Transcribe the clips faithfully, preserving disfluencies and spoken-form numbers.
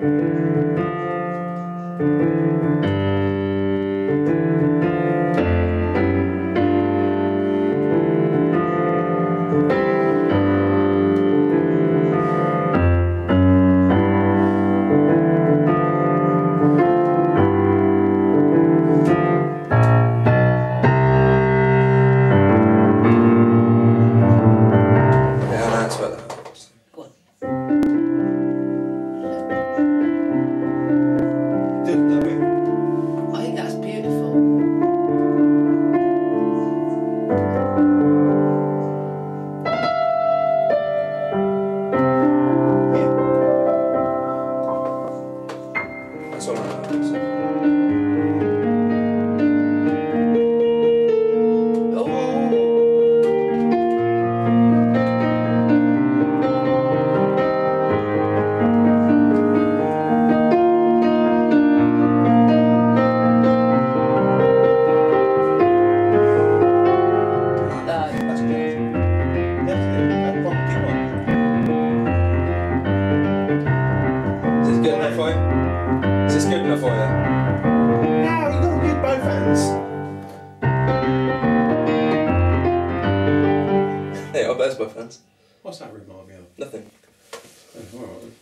What's that remind me of? Nothing. Oh, all right.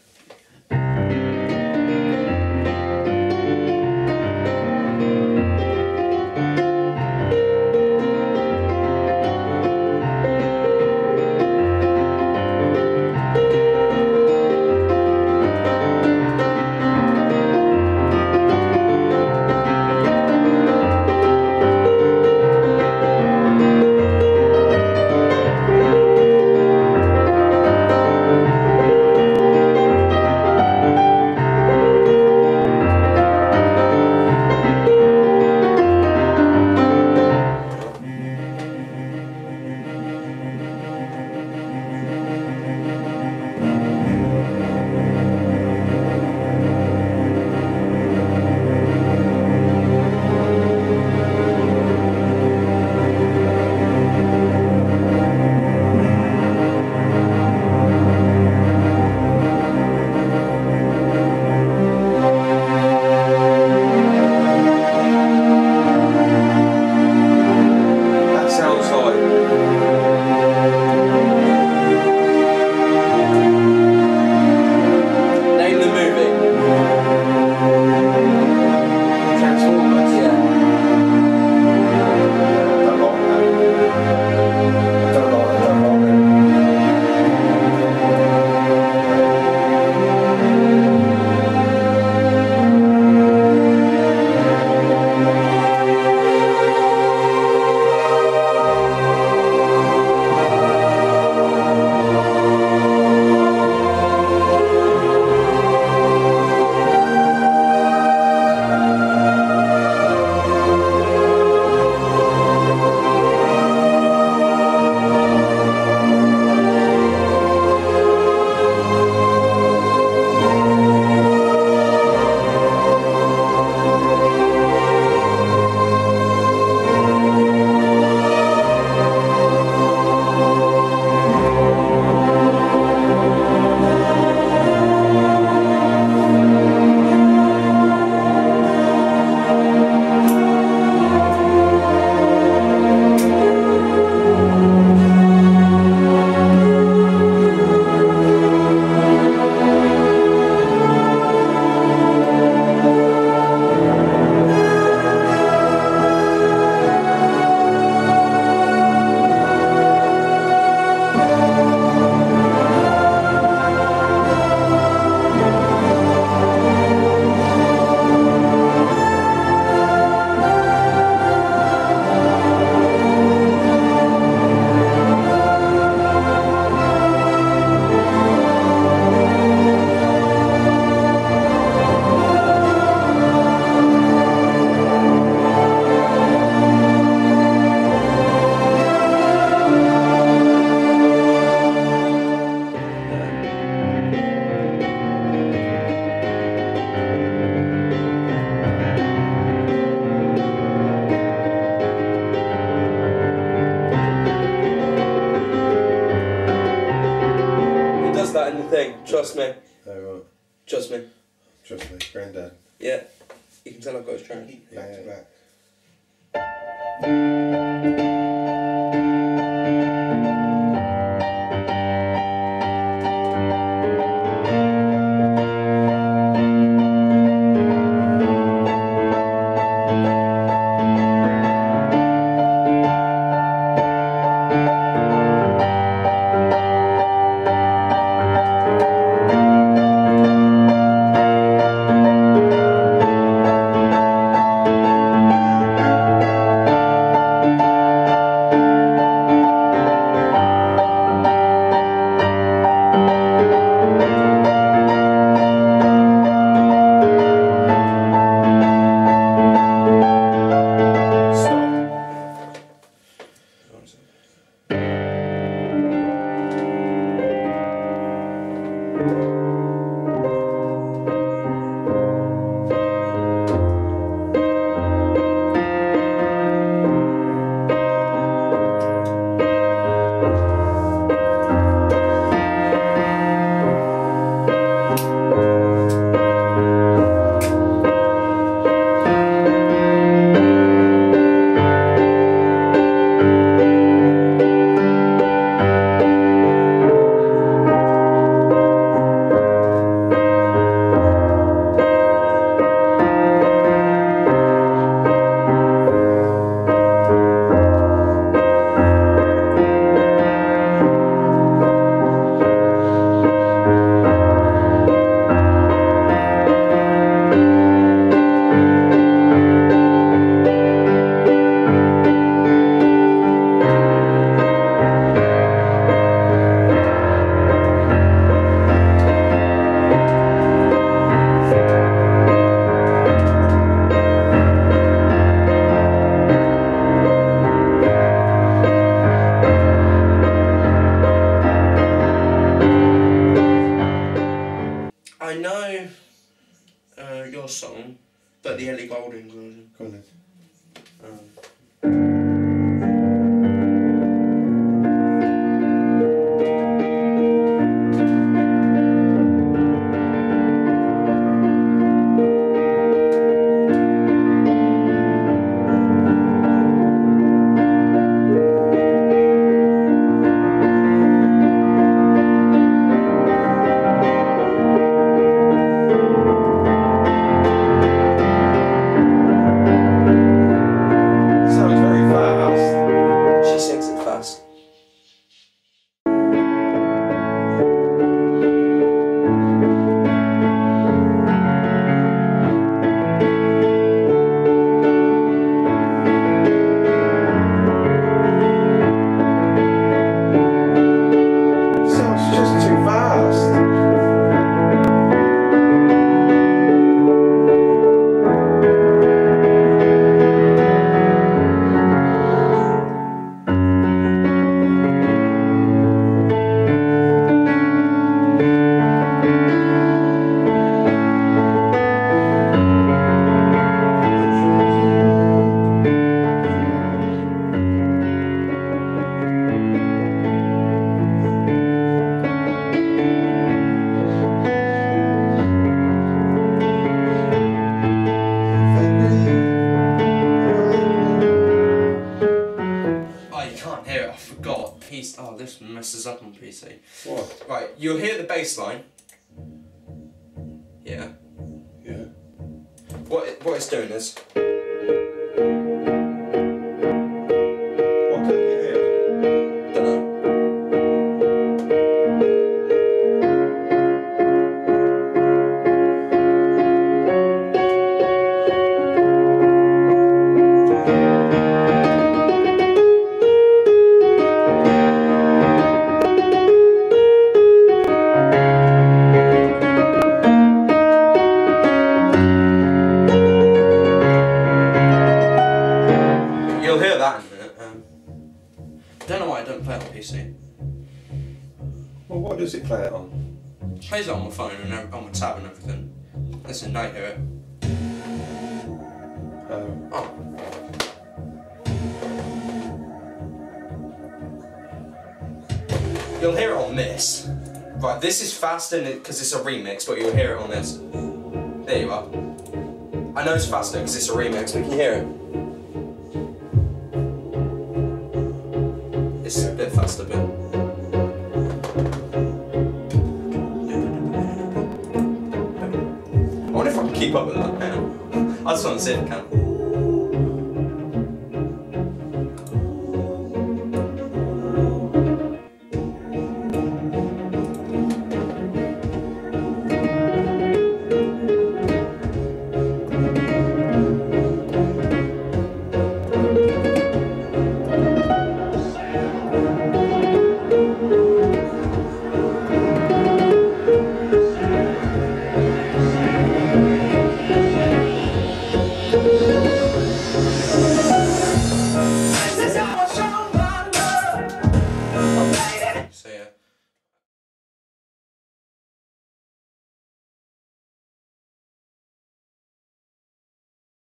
Thing. Trust me. Oh, right. Trust me. Trust me, Grandad. Yeah, you can tell I've got his train. Back to back. I know uh, your song, but the Ellie Goulding version. Go on then. Um, Sounds very fast. she sings it fast. Sounds just too fast. Oh, you can't hear it. I forgot. P C. Oh, this messes up on P C. What? Right, you'll hear the bass line. Yeah. Yeah. What it, what it's doing is. What can you hear? Don't know. You'll hear that in a minute. Um, don't know why I don't play it on P C. Well, what does it play it on? Plays it on my phone and ev- on my tab and everything. Listen, now you hear it. Oh. Oh. You'll hear it on this. Right, this is fast in it because it's a remix, but you'll hear it on this. There you are. I know it's faster because it's a remix, but can you hear it? It's a bit faster, but... I wonder if I can keep up with that now. I just want to see if I can.